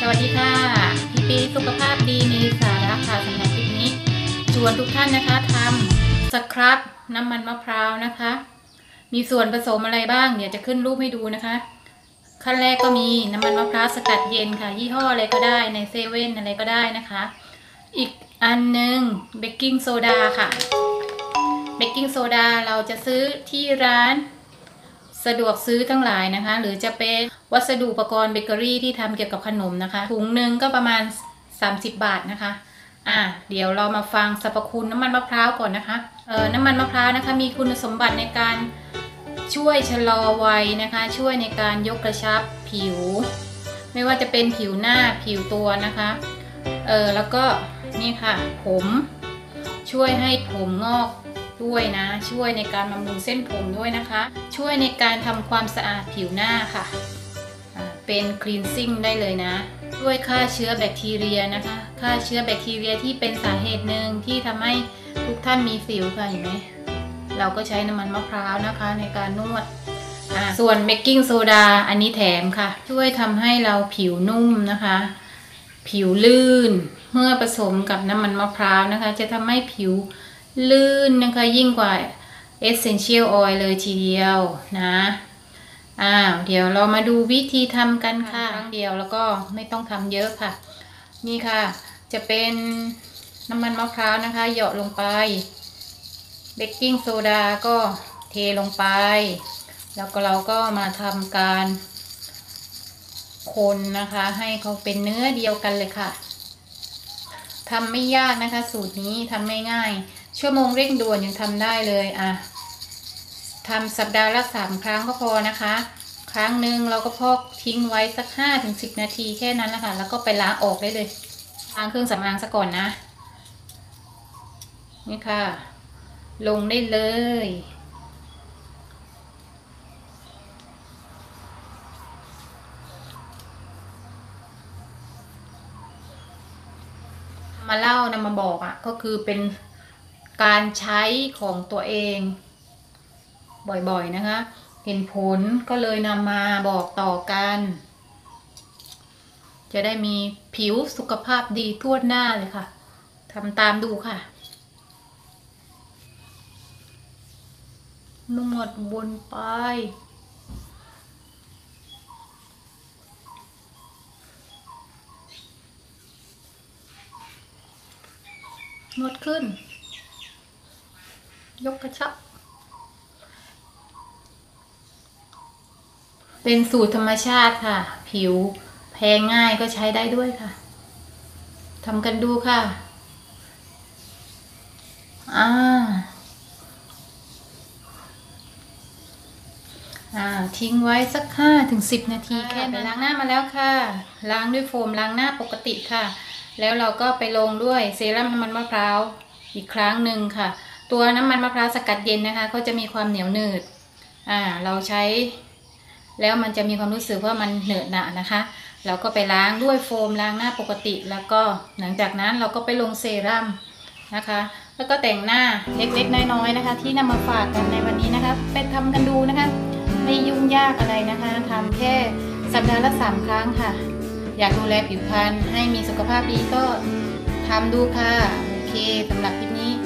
สวัสดีค่ะพี่ปีสุขภาพดีมีสาระค่ะสำหรับคลิปนี้ชวนทุกท่านนะคะทำสครับน้ำมันมะพร้าวนะคะมีส่วนผสมอะไรบ้างเดี๋ยวจะขึ้นรูปให้ดูนะคะขั้นแรกก็มีน้ำมันมะพร้าวสกัดเย็นค่ะยี่ห้ออะไรก็ได้ในเซเว่นอะไรก็ได้นะคะอีกอันหนึ่งเบกกิ้งโซดาค่ะเบกกิ้งโซดาเราจะซื้อที่ร้านสะดวกซื้อทั้งหลายนะคะหรือจะเป็นวัสดุอุปกรณ์เบเกอรี่ที่ทำเกี่ยวกับขนมนะคะถุงหนึ่งก็ประมาณ30 บาทนะคะเดี๋ยวเรามาฟังสรรพคุณน้ำมันมะพร้าวก่อนนะคะน้ำมันมะพร้าวนะคะมีคุณสมบัติในการช่วยชะลอวัยนะคะช่วยในการยกกระชับผิวไม่ว่าจะเป็นผิวหน้าผิวตัวนะคะแล้วก็นี่ค่ะผมช่วยให้ผมงอกด้วยนะช่วยในการบำรุงเส้นผมด้วยนะคะช่วยในการทำความสะอาดผิวหน้าค่ะเป็นคลีนซิ่งได้เลยนะช่วยฆ่าเชื้อแบคทีเรียนะคะฆ่าเชื้อแบคทีเรียที่เป็นสาเหตุหนึ่งที่ทำให้ทุกท่านมีสิวค่ะเห็นไหมเราก็ใช้น้ำมันมะพร้าวนะคะในการนวดส่วนเบกกิ้งโซดาอันนี้แถมค่ะช่วยทำให้เราผิวนุ่มนะคะผิวลื่นเมื่อผสมกับน้ำมันมะพร้าวนะคะจะทำให้ผิวลื่นนะคะยิ่งกว่า Essential Oil เลยทีเดียวนะเดี๋ยวเรามาดูวิธีทำกันค่ะครั้งเดียวแล้วก็ไม่ต้องทำเยอะค่ะนี่ค่ะจะเป็นน้ำมันมะพร้าวนะคะเหยาะลงไปเบกกิ้งโซดาก็เทลงไปแล้วก็เราก็มาทำการคนนะคะให้เขาเป็นเนื้อเดียวกันเลยค่ะทำไม่ยากนะคะสูตรนี้ทำไม่ง่ายชั่วโมงเร่งด่วนยังทำได้เลยทำสัปดาห์ละ3 ครั้งก็พอนะคะครั้งหนึ่งเราก็พอกทิ้งไว้สัก5-10 นาทีแค่นั้นนะคะแล้วก็ไปล้างออกได้เลยล้างเครื่องสำอางซะก่อนนะนี่ค่ะลงได้เลยมาเล่านำมาบอกก็คือเป็นการใช้ของตัวเองบ่อยๆนะคะเห็นผลก็เลยนำมาบอกต่อกันจะได้มีผิวสุขภาพดีทั่วหน้าเลยค่ะทำตามดูค่ะนวดวนไปนวดขึ้นยกกระชับเป็นสูตรธรรมชาติค่ะผิวแพ้ง่ายก็ใช้ได้ด้วยค่ะทำกันดูค่ะทิ้งไว้สัก5-10 นาทีแค่นั้นล้างหน้ามาแล้วค่ะล้างด้วยโฟมล้างหน้าปกติค่ะแล้วเราก็ไปลงด้วยเซรั่มน้ำมันมะพร้าวอีกครั้งหนึ่งค่ะตัวน้ำมันมะพร้าวสกัดเย็นนะคะก็จะมีความเหนียวหนืดเราใช้แล้วมันจะมีความรู้สึกว่ามันเหนอะหนะนะคะเราก็ไปล้างด้วยโฟมล้างหน้าปกติแล้วก็หลังจากนั้นเราก็ไปลงเซรั่มนะคะแล้วก็แต่งหน้าเล็กๆน้อยๆนะคะที่นำมาฝากกันในวันนี้นะคะไปทำกันดูนะคะไม่ยุ่งยากอะไรนะคะทำแค่สัปดาห์ละ3 ครั้งค่ะอยากดูแลผิวพรรณให้มีสุขภาพดีก็ทำดูค่ะโอเคสำหรับคลิปนี้